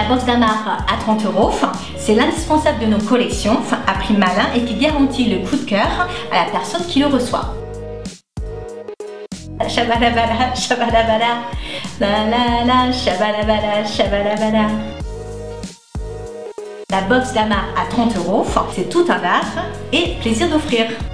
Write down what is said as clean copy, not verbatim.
La box d'Amar à 30 €, c'est l'indispensable de nos collections, à prix malin et qui garantit le coup de cœur à la personne qui le reçoit. Shabalabala, shabalabala, la la la, shabalabala, shabalabala. La box d'Amar à 30 €, c'est tout un art et plaisir d'offrir.